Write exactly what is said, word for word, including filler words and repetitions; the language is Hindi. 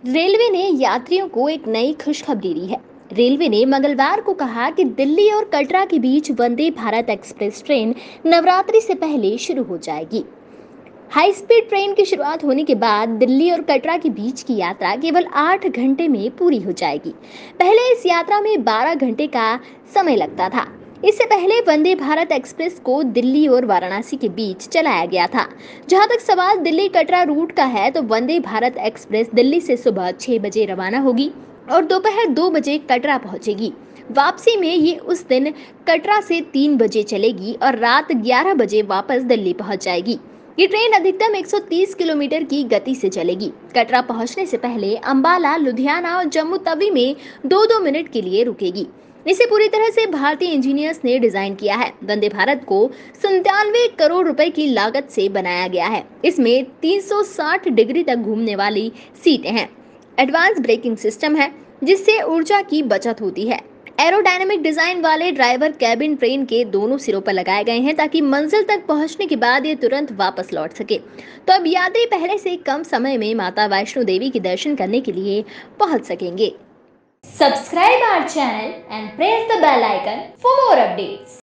रेलवे ने यात्रियों को एक नई खुशखबरी दी है। रेलवे ने मंगलवार को कहा कि दिल्ली और कटरा के बीच वंदे भारत एक्सप्रेस ट्रेन नवरात्रि से पहले शुरू हो जाएगी। हाई स्पीड ट्रेन की शुरुआत होने के बाद दिल्ली और कटरा के बीच की यात्रा केवल आठ घंटे में पूरी हो जाएगी। पहले इस यात्रा में बारह घंटे का समय लगता था। इससे पहले वंदे भारत एक्सप्रेस को दिल्ली और वाराणसी के बीच चलाया गया था। जहां तक सवाल दिल्ली कटरा रूट का है, तो वंदे भारत एक्सप्रेस दिल्ली से सुबह छह बजे रवाना होगी और दोपहर दो बजे कटरा पहुंचेगी। वापसी में ये उस दिन कटरा से तीन बजे चलेगी और रात ग्यारह बजे वापस दिल्ली पहुंच जाएगी। ये ट्रेन अधिकतम एक सौ तीस किलोमीटर की गति से चलेगी। कटरा पहुंचने से पहले अंबाला, लुधियाना और जम्मू तवी में दो दो मिनट के लिए रुकेगी। इसे पूरी तरह से भारतीय इंजीनियर्स ने डिजाइन किया है। वंदे भारत को संतानवे करोड़ रुपए की लागत से बनाया गया है। इसमें तीन सौ साठ डिग्री तक घूमने वाली सीटें हैं। एडवांस ब्रेकिंग सिस्टम है, जिससे ऊर्जा की बचत होती है। एरोडायनेमिक डिजाइन वाले ड्राइवर कैबिन ट्रेन के दोनों सिरों पर लगाए गए हैं, ताकि मंजिल तक पहुंचने के बाद ये तुरंत वापस लौट सके। तो अब यात्री पहले से कम समय में माता वैष्णो देवी के दर्शन करने के लिए पहुंच सकेंगे। Subscribe our channel and press the bell icon for more updates.